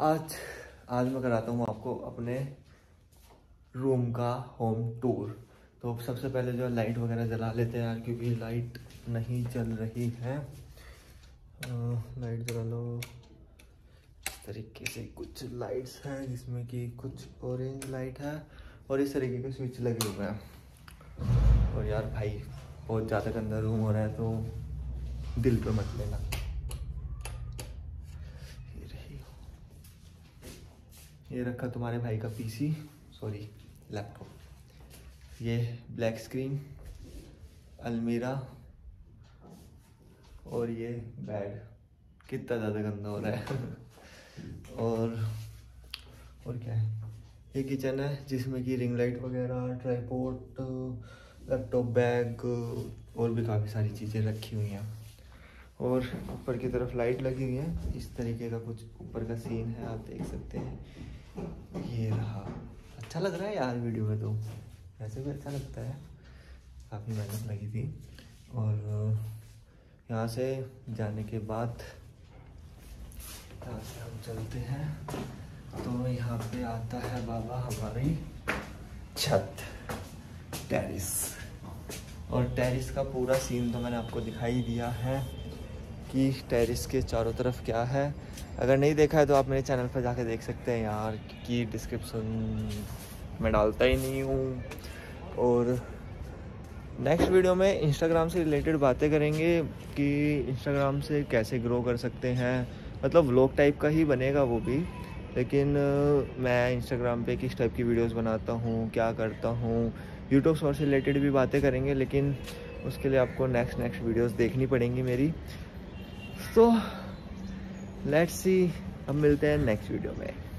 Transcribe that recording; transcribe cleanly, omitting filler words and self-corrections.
आज मैं कराता हूँ आपको अपने रूम का होम टूर। तो सबसे पहले जो लाइट वगैरह जला लेते हैं यार, क्योंकि लाइट नहीं चल रही है। लाइट जला लो। इस तरीके से कुछ लाइट्स हैं जिसमें कि कुछ ऑरेंज लाइट है और इस तरीके के स्विच लगे हुए हैं। और यार भाई बहुत ज़्यादा गंदा रूम हो रहा है तो दिल पे मत लेना। ये रखा तुम्हारे भाई का पीसी, सॉरी लैपटॉप। ये ब्लैक स्क्रीन, अलमीरा और ये बेड। कितना ज़्यादा गंदा हो रहा है। और क्या है, ये किचन है जिसमें कि रिंग लाइट वगैरह, ट्राइपॉड, लैपटॉप बैग और भी काफ़ी सारी चीज़ें रखी हुई हैं। और ऊपर की तरफ लाइट लगी हुई है। इस तरीके का कुछ ऊपर का सीन है, आप देख सकते हैं। ये रहा। अच्छा लग रहा है यार वीडियो में, तो वैसे भी अच्छा लगता है, काफ़ी मेहनत लगी थी। और यहाँ से जाने के बाद यहाँ से हम चलते हैं तो यहाँ पे आता है बाबा हमारी छत, टेरिस। और टेरिस का पूरा सीन तो मैंने आपको दिखाई दिया है कि टेरिस के चारों तरफ क्या है। अगर नहीं देखा है तो आप मेरे चैनल पर जाके देख सकते हैं यार, कि डिस्क्रिप्शन में डालता ही नहीं हूँ। और नेक्स्ट वीडियो में इंस्टाग्राम से रिलेटेड बातें करेंगे कि इंस्टाग्राम से कैसे ग्रो कर सकते हैं। मतलब व्लॉग टाइप का ही बनेगा वो भी, लेकिन मैं इंस्टाग्राम पे किस टाइप की वीडियोस बनाता हूँ, क्या करता हूँ, यूट्यूब शॉर्ट्स से रिलेटेड भी बातें करेंगे। लेकिन उसके लिए आपको नेक्स्ट वीडियोस देखनी पड़ेंगी मेरी। तो लेट्स सी, अब मिलते हैं नेक्स्ट वीडियो में।